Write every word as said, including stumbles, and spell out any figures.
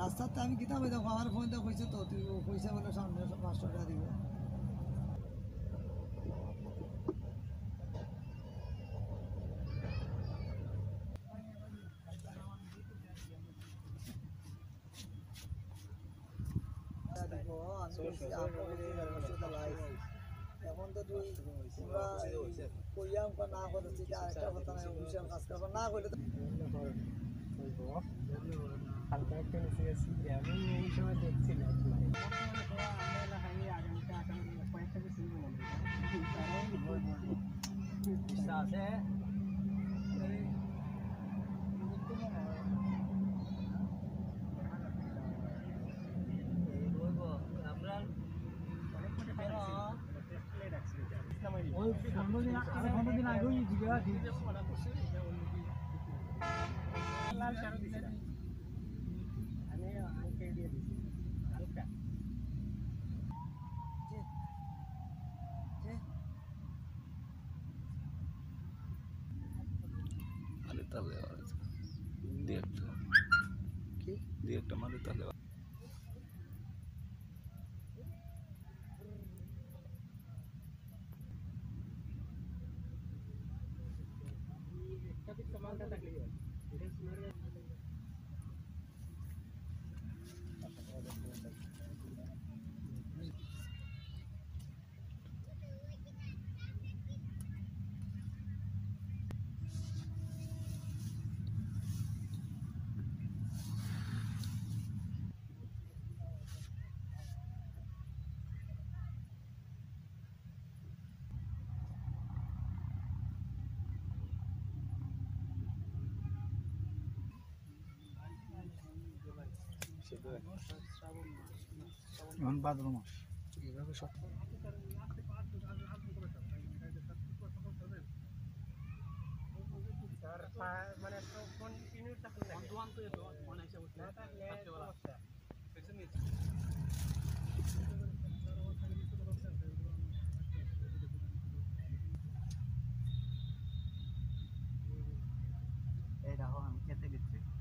রাস্তাতে আমি কিতাব দেখো আমার ফোন দিয়ে কইছে তো তুই কইছে বলে সামনে পাঁচশো টাকা দিব এখন তো তুই তোমরা কইয়া না করছি একটা কথা নাই অফিসিয়াল কাজ করবো না করলে হালকা একটা মিশে গেছি আমি এই সময় দেখছি না আছে পনেরো দিন আগেও লাল সার দিছে আমি হালকা দিয়ে দিছি হালকা মালি তালে দিয়ে একটা কি দিয়ে একটা মালি তালে একটা পিক মালটা থাকলে এটা স্মার্ট এখন ভাদ্র মাস এইভাবে সব মানে কন্টিনিউ থাকলে ওয়ান তো এতো মনে আছে না থাকলে সমস্যা এই দেখো আমি খেতে গেছি